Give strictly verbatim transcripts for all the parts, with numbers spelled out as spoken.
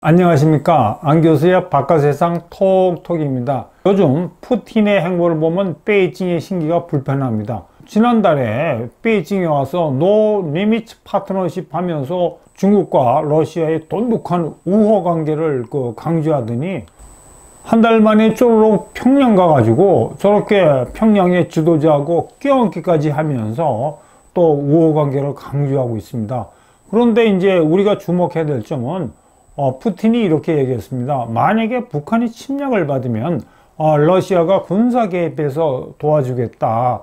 안녕하십니까, 안 교수의 바깥세상 톡톡입니다. 요즘 푸틴의 행보를 보면 베이징의 신기가 불편합니다. 지난달에 베이징에 와서 노 리미트 파트너십 하면서 중국과 러시아의 돈독한 우호 관계를 그 강조하더니 한 달 만에 쪼르륵 평양 가가지고 저렇게 평양의 지도자하고 껴안기까지 하면서 또 우호 관계를 강조하고 있습니다. 그런데 이제 우리가 주목해야 될 점은 어, 푸틴이 이렇게 얘기했습니다. 만약에 북한이 침략을 받으면 어, 러시아가 군사 개입해서 도와주겠다.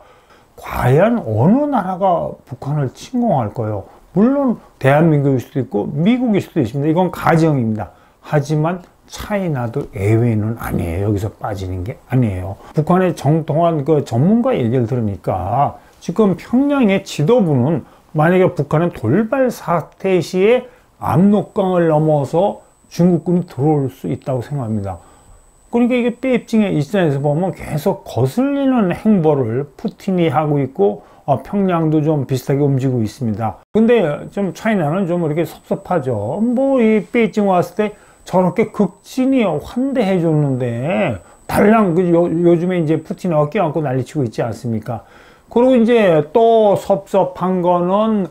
과연 어느 나라가 북한을 침공할까요? 물론 대한민국일 수도 있고 미국일 수도 있습니다. 이건 가정입니다. 하지만 차이나도 예외는 아니에요. 여기서 빠지는 게 아니에요. 북한의 정통한 그 전문가 얘기를 들으니까 지금 평양의 지도부는 만약에 북한은 돌발 사태 시에 압록강을 넘어서 중국군이 들어올 수 있다고 생각합니다. 그러니까 이게 베이징의 입장에서 보면 계속 거슬리는 행보를 푸틴이 하고 있고 어, 평양도 좀 비슷하게 움직이고 있습니다. 근데 좀 차이나는 좀 이렇게 섭섭하죠. 뭐 이 베이징 왔을 때 저렇게 극진히 환대해 줬는데 달랑 그 요, 요즘에 이제 푸틴 어깨 안고 난리치고 있지 않습니까? 그리고 이제 또 섭섭한 거는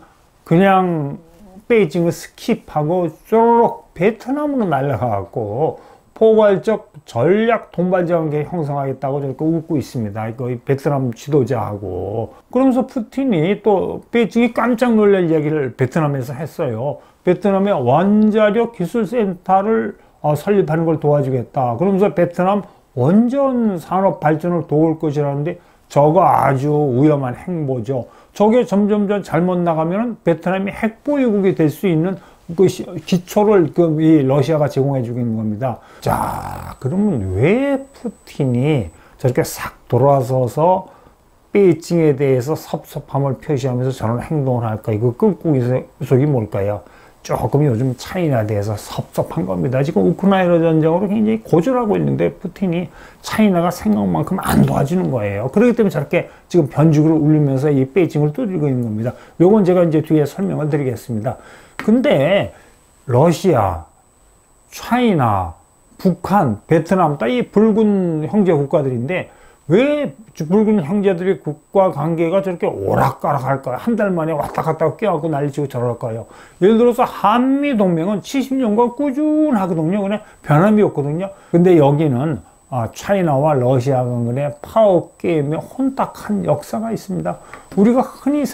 그냥 베이징을 스킵하고 쪼르륵 베트남으로 날아가고 포괄적 전략 돈발제 관계 형성하겠다고 저렇게 웃고 있습니다. 거의 베트남 지도자하고. 그러면서 푸틴이 또 베이징이 깜짝 놀랄 이야기를 베트남에서 했어요. 베트남의 원자력 기술센터를 어, 설립하는 걸 도와주겠다. 그러면서 베트남 원전 산업 발전을 도울 것이라는데 저거 아주 위험한 행보죠. 저게 점점점 잘못 나가면 베트남이 핵보유국이 될 수 있는 그 기초를 그 이 러시아가 제공해 주는 겁니다. 자, 그러면 왜 푸틴이 저렇게 싹 돌아서서 베이징에 대해서 섭섭함을 표시하면서 저런 행동을 할까? 이거 끄꾸기속이 뭘까요? 조금 요즘 차이나에 대해서 섭섭한 겁니다. 지금 우크라이나 전쟁으로 굉장히 고전하고 있는데 푸틴이 차이나가 생각만큼 안 도와주는 거예요. 그렇기 때문에 저렇게 지금 변죽을 울리면서 이 베이징을 두드리고 있는 겁니다. 요건 제가 이제 뒤에 설명을 드리겠습니다. 근데 러시아, 차이나, 북한, 베트남 다 이 붉은 형제 국가들인데 왜 붉은 형제들의 국가 관계가 저렇게 오락가락 할까요? 한 달 만에 왔다 갔다 껴안고 난리치고 저럴까요? 예를 들어서 한미동맹은 칠십 년간 꾸준하거든요. 그냥 변함이 없거든요. 근데 여기는 아, 차이나와 러시아 간의 파워게임의 혼탁한 역사가 있습니다. 우리가 흔히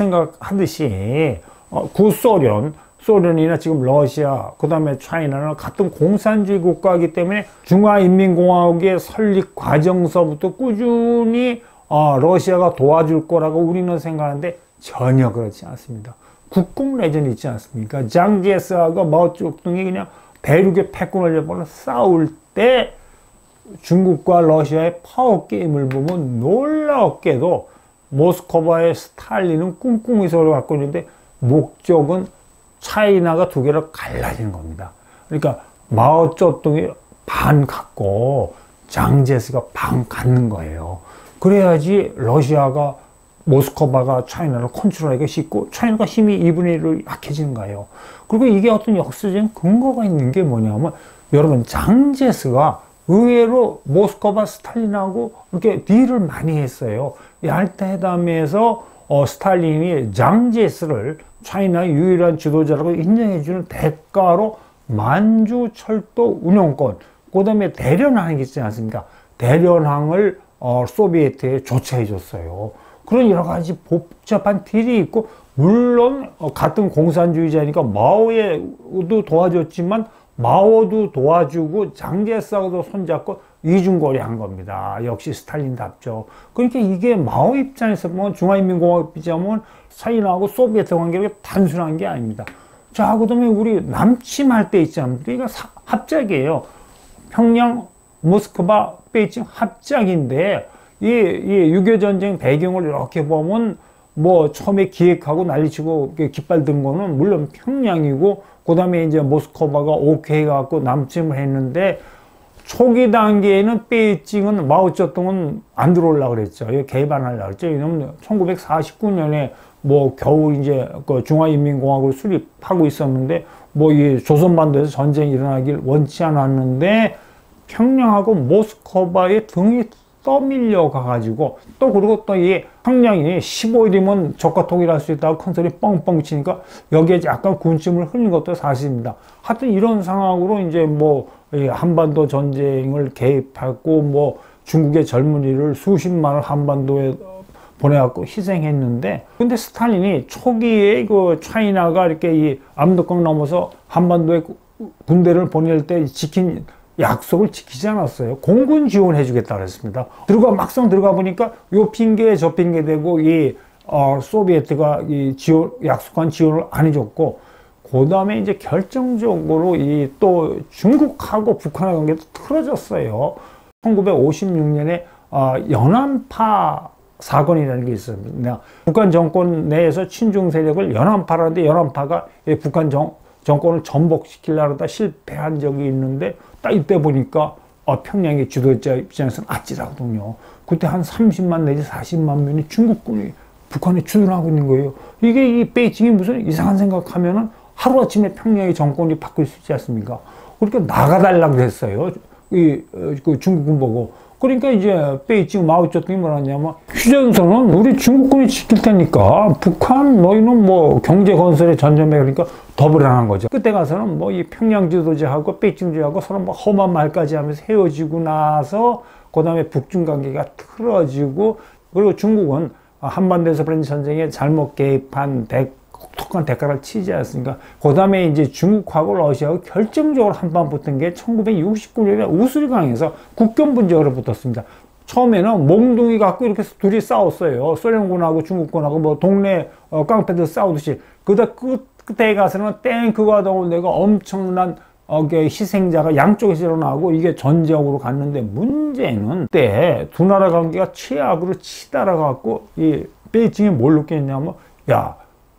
생각하듯이 어, 구소련, 소련이나 지금 러시아, 그 다음에 차이나는 같은 공산주의 국가이기 때문에 중화인민공화국의 설립 과정서부터 꾸준히 어, 러시아가 도와줄 거라고 우리는 생각하는데 전혀 그렇지 않습니다. 국공 내전이 있지 않습니까? 장제스하고 마오쩌둥이 그냥 대륙의 패권을 잡아서 싸울 때 중국과 러시아의 파워게임을 보면 놀랍게도 모스크바의 스탈린은 꿍꿍이 소리를 갖고 있는데 목적은 차이나가 두 개로 갈라지는 겁니다. 그러니까 마오쩌둥이 반 갖고 장제스가 반 갖는 거예요. 그래야지 러시아가 모스크바가 차이나를 컨트롤하기가 쉽고 차이나가 힘이 이분의 일로 약해지는 거예요. 그리고 이게 어떤 역사적인 근거가 있는 게 뭐냐면 여러분 장제스가 의외로 모스크바 스탈린하고 이렇게 딜을 많이 했어요. 얄타 회담에서 어, 스탈린이 장제스를 차이나의 유일한 지도자라고 인정해주는 대가로 만주 철도 운영권, 그 다음에 대련항이 있지 않습니까? 대련항을 어, 소비에트에 조차해줬어요. 그런 여러 가지 복잡한 딜이 있고, 물론 어, 같은 공산주의자니까 마오에도 도와줬지만 마오도 도와주고 장제스하고도 손잡고 이중거리 한 겁니다. 역시 스탈린답죠. 그러니까 이게 마오 입장에서 보면 중화인민공화국 입장에서 차이나하고 소비에트 관계가 단순한 게 아닙니다. 자, 그 다음에 우리 남침할 때 있지 않습니까? 이거 사, 합작이에요. 평양, 모스크바, 베이징 합작인데 이, 이 육이오 전쟁 배경을 이렇게 보면 뭐 처음에 기획하고 난리치고 깃발 든 거는 물론 평양이고 그 다음에 이제 모스크바가 오케이 해갖고 남침을 했는데 초기 단계에는 베이징은 마오쩌둥은 안 들어오려고 그랬죠. 개입하려고 그랬죠. 왜냐면 천구백사십구 년에 뭐 겨우 이제 그 중화인민공화국을 수립하고 있었는데 뭐 이 조선반도에서 전쟁이 일어나길 원치 않았는데 평양하고 모스크바에 등이 떠밀려 가가지고 또 그리고 또 이 평양이 십오 일이면 적과 통일할 수 있다고 큰 소리 뻥뻥 치니까 여기에 약간 군침을 흘린 것도 사실입니다. 하여튼 이런 상황으로 이제 뭐 한반도 전쟁을 개입하고 뭐 중국의 젊은이를 수십만을 한반도에 보내갖고 희생했는데, 근데 스탈린이 초기에 그 차이나가 이렇게 이 압록강 넘어서 한반도에 군대를 보낼 때 지킨 약속을 지키지 않았어요. 공군 지원해 주겠다 그랬습니다. 들어가 막상 들어가 보니까 요 핑계 저 핑계 대고 이 어, 소비에트가 이 지원 약속한 지원을 안 해줬고, 그 다음에 이제 결정적으로 이 또 중국하고 북한의 관계도 틀어졌어요. 천구백오십육 년에 어, 연안파 사건이라는 게 있습니다. 북한 정권 내에서 친중 세력을 연안파라는데 연안파가 북한 정, 정권을 전복시키려고 하다 실패한 적이 있는데, 딱 이때 보니까 어, 평양의 지도자 입장에서는 아찔하거든요. 그때 한 삼십만 내지 사십만 명이 중국군이 북한에 주둔하고 있는 거예요. 이게 이 베이징이 무슨 이상한 생각하면은 하루아침에 평양의 정권이 바뀔 수 있지 않습니까? 그러니까 나가달라고 했어요. 이, 그 중국군 보고. 그러니까 이제 베이징 마오쩌둥이 뭐라냐면, 휴전선은 우리 중국군이 지킬 테니까 북한 너희는 뭐 경제 건설에 전념해, 그러니까 더 불안한 거죠. 그때 가서는 뭐 이 평양 지도자하고 베이징 지도자하고 서로 뭐 험한 말까지 하면서 헤어지고 나서 그 다음에 북중 관계가 틀어지고, 그리고 중국은 한반도에서 벌어진 전쟁에 잘못 개입한 대, 독특한 대가를 치지 않습니까? 그 다음에 이제 중국하고 러시아하고 결정적으로 한판 붙은 게 천구백육십구 년에 우슬강에서 국경 분쟁으로 붙었습니다. 처음에는 몽둥이 갖고 이렇게 둘이 싸웠어요. 소련군하고 중국군하고 뭐 동네 어, 깡패들 싸우듯이. 그러다 끝, 끝에 가서는 탱크가 동원되고 엄청난 어, 희생자가 양쪽에서 일어나고 이게 전쟁으로 갔는데, 문제는 그때 두 나라 관계가 최악으로 치달아갖고 이 베이징이 뭘 느꼈냐면, 야,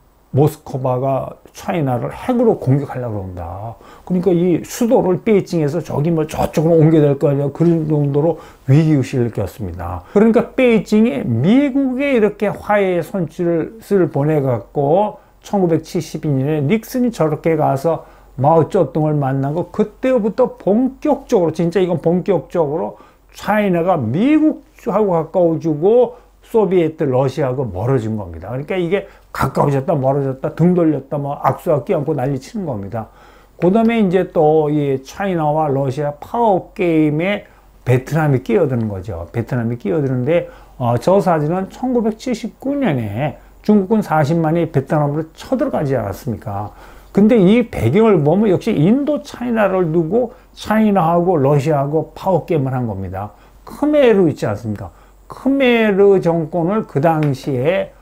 모스크바가 차이나를 핵으로 공격하려고 그런다. 그러니까 이 수도를 베이징에서 저기 뭐 저쪽으로 옮겨야 될 거 아니야. 그런 정도로 위기의식을 느꼈습니다. 그러니까 베이징이 미국에 이렇게 화해의 손짓을 보내갖고 천구백칠십이 년에 닉슨이 저렇게 가서 마오쩌둥을 만나고, 그때부터 본격적으로, 진짜 이건 본격적으로 차이나가 미국하고 가까워지고 소비에트 러시아하고 멀어진 겁니다. 그러니까 이게 가까워졌다 멀어졌다 등 돌렸다 뭐 악수와 끼얹고 난리 치는 겁니다. 그 다음에 이제 또 이 차이나와 러시아 파워 게임에 베트남이 끼어드는 거죠. 베트남이 끼어드는데 어, 저 사진은 천구백칠십구 년에 중국군 사십만이 베트남으로 쳐들어가지 않았습니까? 근데 이 배경을 보면 역시 인도 차이나를 두고 차이나하고 러시아하고 파워 게임을 한 겁니다. 크메르 있지 않습니까? 크메르 정권을 그 당시에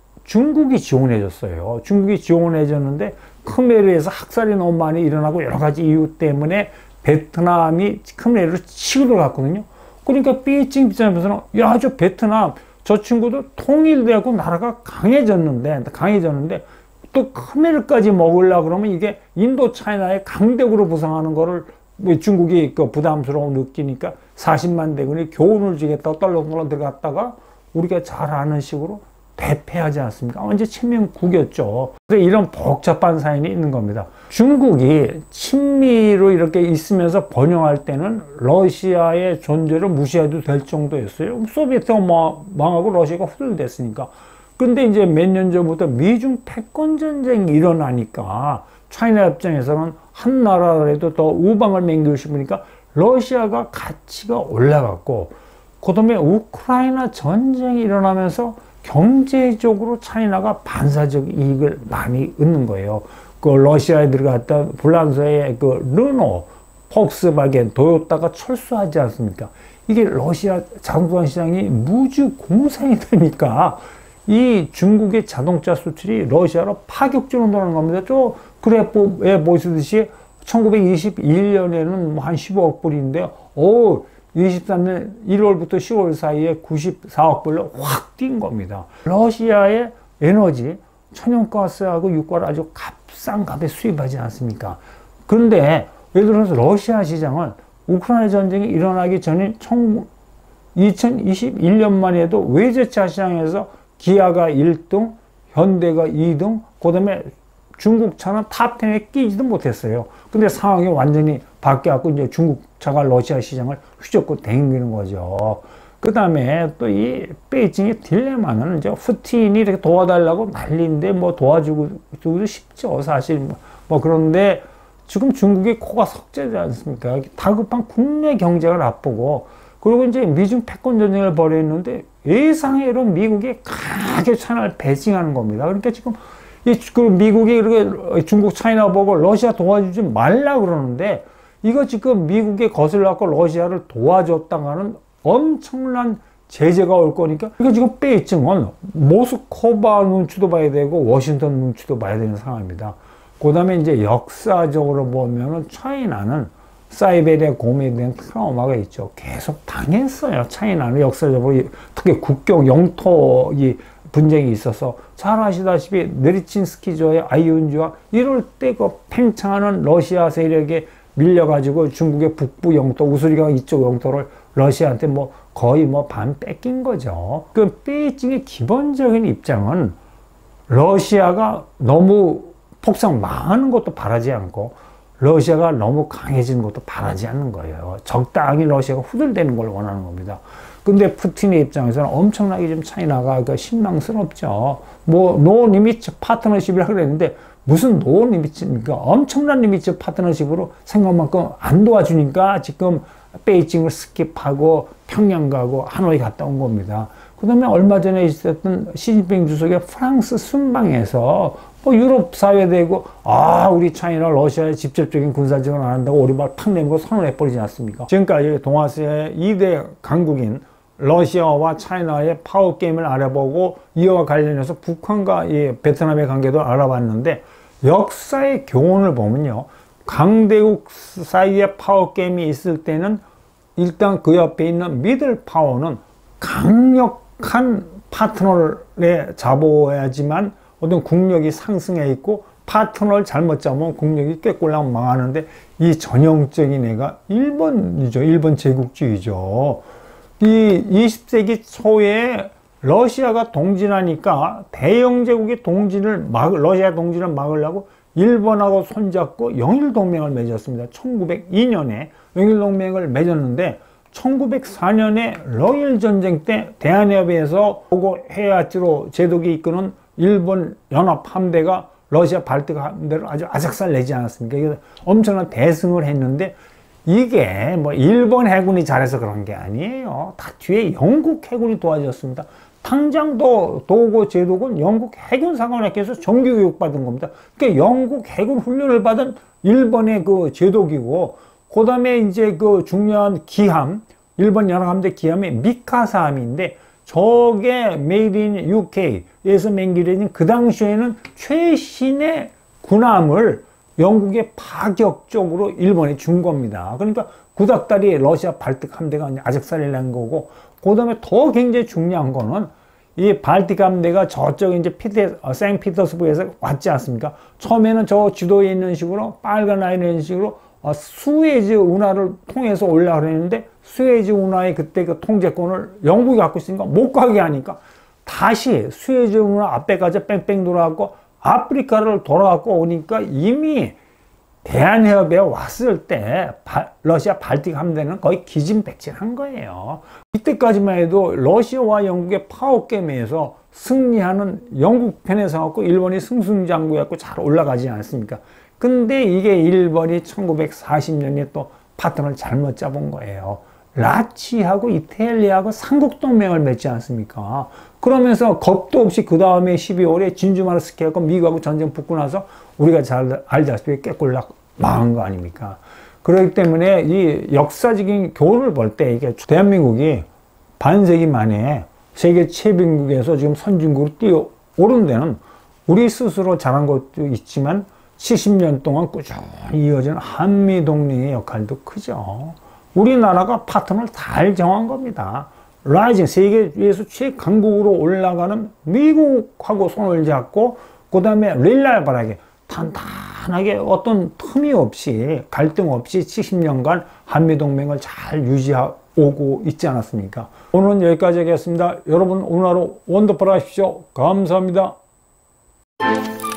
중국이 지원해 줬어요. 중국이 지원해 줬는데 크메르에서 학살이 너무 많이 일어나고 여러 가지 이유 때문에 베트남이 크메르를 치고 들어갔거든요. 그러니까 베이징 입장에서는 야, 저 베트남 저 친구도 통일되고 나라가 강해졌는데 강해졌는데 또 크메르까지 먹으려고 그러면 이게 인도 차이나의 강대국으로 부상하는 거를 중국이 그 부담스러워 느끼니까 사십만 대군이 교훈을 주겠다고 떨렁떨렁 들어갔다가 우리가 잘 아는 식으로 대패하지 않습니까? 완전 친민국이었죠. 그래서 이런 복잡한 사연이 있는 겁니다. 중국이 친미로 이렇게 있으면서 번영할 때는 러시아의 존재를 무시해도 될 정도였어요. 소비에트가 망하고 러시아가 후들됐으니까. 근데 이제 몇 년 전부터 미중 패권 전쟁이 일어나니까 차이나 입장에서는 한 나라라도 더 우방을 맹기고 싶으니까 러시아가 가치가 올라갔고, 그 다음에 우크라이나 전쟁이 일어나면서 경제적으로 차이나가 반사적 이익을 많이 얻는 거예요. 그 러시아에 들어갔던 불란서의 그 르노, 폭스바겐, 도요타가 철수하지 않습니까? 이게 러시아 자동차 시장이 무지 공산이 되니까 이 중국의 자동차 수출이 러시아로 파격적으로 늘어나는 겁니다. 저 그래프에 보시듯이 천구백이십일 년에는 뭐 한 십오억 불인데, 오, 이십삼 년 일월부터 시월 사이에 구십사억 불로 확 뛴 겁니다. 러시아의 에너지, 천연가스하고 유가를 아주 값싼 값에 수입하지 않습니까? 그런데 예를 들어서 러시아 시장은 우크라이나 전쟁이 일어나기 전인 이천이십일 년만 해도 외제차 시장에서 기아가 일 등, 현대가 이 등, 그 다음에 중국차는 탑 텐에 끼지도 못했어요. 근데 상황이 완전히 바뀌어갖고 이제 중국차가 러시아 시장을 휘젓고 다니는 거죠. 그 다음에 또 이 베이징의 딜레마는 이제 푸틴이 이렇게 도와달라고 난리인데 뭐 도와주고도 싶죠. 사실 뭐, 뭐 그런데 지금 중국의 코가 석재지 않습니까? 다급한 국내 경제가 나쁘고, 그리고 이제 미중 패권 전쟁을 벌였는데 예상외로 미국이 강하게 차이나를 배징하는 겁니다. 그러니까 지금 이 그 미국이 이렇게 중국 차이나 보고 러시아 도와주지 말라 그러는데, 이거 지금 미국에 거슬러갖고 러시아를 도와줬다가는 엄청난 제재가 올 거니까, 이거 지금 베이징은 모스크바 눈치도 봐야 되고 워싱턴 눈치도 봐야 되는 상황입니다. 그 다음에 이제 역사적으로 보면은 차이나는 사이베리아 고민에 대한 트라우마가 있죠. 계속 당했어요. 차이나는 역사적으로 특히 국경 영토 이 분쟁이 있어서 잘 아시다시피 네리친스키저의 아이온주와 이럴 때 그 팽창하는 러시아 세력에 밀려가지고 중국의 북부 영토, 우스리강 이쪽 영토를 러시아한테 뭐 거의 뭐 반 뺏긴 거죠. 그 베이징의 기본적인 입장은 러시아가 너무 폭삭 망하는 것도 바라지 않고 러시아가 너무 강해지는 것도 바라지 않는 거예요. 적당히 러시아가 후들대는 걸 원하는 겁니다. 근데 푸틴의 입장에서는 엄청나게 좀 차이나가 그 실망스럽죠. 뭐 노 리미츠 파트너십이라고 그랬는데 무슨 노 리미츠입니까? 엄청난 리미츠 파트너십으로 생각만큼 안 도와주니까 지금 베이징을 스킵하고 평양 가고 하노이 갔다 온 겁니다. 그 다음에 얼마 전에 있었던 시진핑 주석의 프랑스 순방에서 뭐 유럽 사회되고 아 우리 차이나 러시아에 직접적인 군사적으로 안 한다고 오리발 팍 내밀고 선언을 해버리지 않습니까? 지금까지 동아시아의 이 대 강국인 러시아와 차이나의 파워게임을 알아보고 이와 관련해서 북한과 이 베트남의 관계도 알아봤는데, 역사의 교훈을 보면요, 강대국 사이에 파워게임이 있을 때는 일단 그 옆에 있는 미들 파워는 강력한 파트너를 잡아야지만 어떤 국력이 상승해 있고, 파트너를 잘못 잡으면 국력이 꾀꼴랑 망하는데, 이 전형적인 애가 일본이죠. 일본 제국주의죠. 이 이십 세기 초에 러시아가 동진하니까 대영 제국의 동진을 막, 러시아 동진을 막으려고 일본하고 손잡고 영일동맹을 맺었습니다. 천구백이 년에 영일동맹을 맺었는데, 천구백사 년에 러일전쟁 때 대한해협에서 보고 해야지로 제독이 이끄는 일본 연합 함대가 러시아 발트크 함대를 아주 아작살 내지 않았습니까? 이게 엄청난 대승을 했는데, 이게 뭐 일본 해군이 잘해서 그런 게 아니에요. 다 뒤에 영국 해군이 도와줬습니다. 당장 도, 도고 제독은 영국 해군사관학교에서 정규교육 받은 겁니다. 그러니까 영국 해군 훈련을 받은 일본의 그 제독이고, 그 다음에 이제 그 중요한 기함, 일본 연합함대 기함의 미카사함인데, 저게 메이드 인 유케이에서 만들어진 그 당시에는 최신의 군함을 영국에 파격적으로 일본에 준 겁니다. 그러니까 구닥다리 러시아 발틱 함대가 아작살이 난 거고, 그 다음에 더 굉장히 중요한 거는 이 발틱 함대가 저쪽 이제 피테, 어, 생피터스부에서 왔지 않습니까? 처음에는 저 지도에 있는 식으로 빨간 라인에 있는 식으로 어, 수에즈 운하를 통해서 올라가려 했는데, 수에즈 운하의 그때 그 통제권을 영국이 갖고 있으니까 못 가게 하니까 다시 수에즈 운하 앞에까지 뺑뺑 돌아가고 아프리카를 돌아가고 오니까 이미 대한해협에 왔을 때 바, 러시아 발틱 함대는 거의 기진백진한 거예요. 이때까지만 해도 러시아와 영국의 파워게임에서 승리하는 영국 편에서 갖고 일본이 승승장구해갖고 잘 올라가지 않습니까? 근데 이게 일본이 천구백사십 년에 또 파트너를 잘못 잡은 거예요. 라치하고 이탈리아하고 삼국동맹을 맺지 않습니까? 그러면서 겁도 없이 그 다음에 십이월에 진주마르스키하고 미국하고 전쟁 붙고 나서 우리가 잘 알다시피 깨꼴락 망한 거 아닙니까? 그렇기 때문에 이 역사적인 교훈을 볼 때 이게 대한민국이 반세기 만에 세계 최빈국에서 지금 선진국으로 뛰어오른 데는 우리 스스로 잘한 것도 있지만 칠십 년 동안 꾸준히 이어진 한미동맹의 역할도 크죠. 우리나라가 파트너를 잘 정한 겁니다. 라이징, 세계에서 최강국으로 올라가는 미국하고 손을 잡고, 그 다음에 릴라이벌하게 단단하게 어떤 틈이 없이 갈등 없이 칠십 년간 한미동맹을 잘 유지하고 있지 않았습니까? 오늘은 여기까지 하겠습니다. 여러분 오늘 하루 원더풀 하십시오. 감사합니다.